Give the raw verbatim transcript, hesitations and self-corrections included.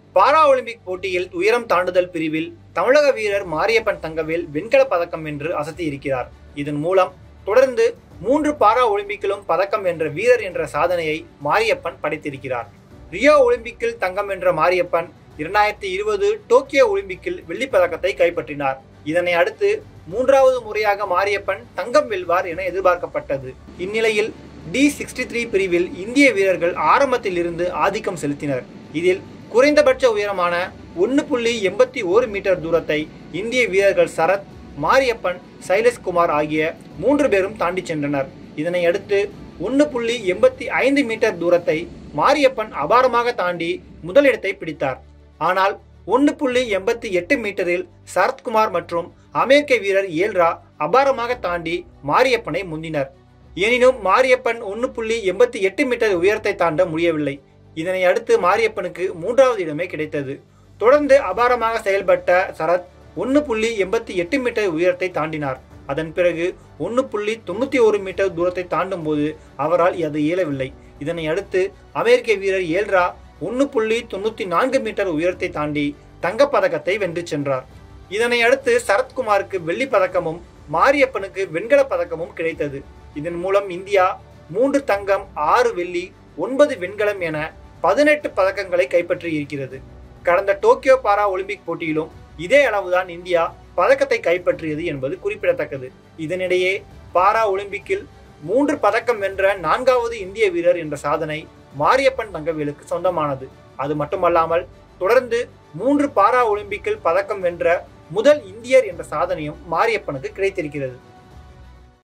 Para Olympic போட்டியில் உயரம் தாண்டுதல் பிரிவில் தமிழக வீரர் மாரியப்பன் தங்கவேல் வெண்கலப் பதக்கம் வென்று அசத்தி இருக்கிறார். இதன் மூலம் தொடர்ந்து மூன்று பாரா ஒலிம்பிக்கிலும் பதக்கம் வென்ற வீரர் என்ற சாதனையை மாரியப்பன் படைத்திருக்கிறார். ரியோ ஒலிம்பிக்கில் தங்கம் வென்ற மாரியப்பன் இரண்டாயிரத்தி இருபது டோக்கியோ ஒலிம்பிக்கில் வெள்ளிப் பதக்கத்தை கைப்பற்றினார். இதனை அடுத்து மூன்றாவது முறையாக மாரியப்பன் தங்கம் வெல்வார் என எதிர்பார்க்கப்பட்டது. இந்நிலையில் டி சிக்ஸ்டி த்ரீ பிரிவில் இந்திய வீரர்கள் ஆரம்பத்தில் இருந்து ஆதிக்கம் செலுத்தினர். இதில் குறைந்தபட்ச உயரமான ஒன்று புள்ளி எண்பத்தி ஓரு மீட்டர் தூரத்தை இந்திய வீரர்கள் சரத், மாரியப்பன், சைலேஷ்குமார் ஆகிய மூன்று பேரும் தாண்டி சென்றனர். இதனை அடுத்து ஒன்று புள்ளி எண்பத்தி ஐந்து மீட்டர் தூரத்தை மாரியப்பன் அபாரமாக தாண்டி முதலிடத்தை பிடித்தார். ஆனால் ஒன்று புள்ளி எண்பத்தி எட்டு மீட்டரில் சரத்குமார் மற்றும் அமெரிக்க வீரர் ஏல்ரா அபாரமாக தாண்டி மாரியப்பனை முந்தினர். எனினும் மாரியப்பன் ஒன்று புள்ளி எண்பத்தி எட்டு மீட்டர் உயரத்தை தாண்ட முடியவில்லை. இதனை அடுத்து மாரியப்பனுக்கு மூன்றாவது இடமே கிடைத்தது. தொடர்ந்து அபாரமாக செயல்பட்ட சரத் ஒன்று புள்ளி எண்பத்தி எட்டு மீட்டர் உயரத்தை தாண்டினார். அதன் பிறகு ஒன்று புள்ளி தொண்ணூற்றி ஒரு மீட்டர் தூரத்தை தாண்டும் போது அவரால் அது இயலவில்லை. இதனை அடுத்து அமெரிக்க வீரர் ஏல்ரா ஒன்று புள்ளி தொண்ணூற்றி நான்கு மீட்டர் உயரத்தை தாண்டி தங்கப்பதக்கத்தை வென்று சென்றார். இதனை அடுத்து சரத்குமாருக்கு வெள்ளி பதக்கமும் மாரியப்பனுக்கு வெண்கலப் பதக்கமும் கிடைத்தது. இதன் மூலம் இந்தியா மூன்று தங்கம், ஆறு வெள்ளி, ஒன்பது வெண்கலம் என பதினெட்டு பதக்கங்களை கைப்பற்றி இருக்கிறது. கடந்த டோக்கியோ பாரா ஒலிம்பிக் போட்டியிலும் இதே அளவுதான் இந்தியா பதக்கத்தை கைப்பற்றியது என்பது குறிப்பிடத்தக்கது. இதனிடையே பாரா ஒலிம்பிக்கில் மூன்று பதக்கம் வென்ற நான்காவது இந்திய வீரர் என்ற சாதனை மாரியப்பன் தங்கவேலுக்கு சொந்தமானது. அது மட்டுமல்லாமல் தொடர்ந்து மூன்று பாரா ஒலிம்பிக்கில் பதக்கம் வென்ற முதல் இந்தியர் என்ற சாதனையும் மாரியப்பனுக்கு கிடைத்திருக்கிறது.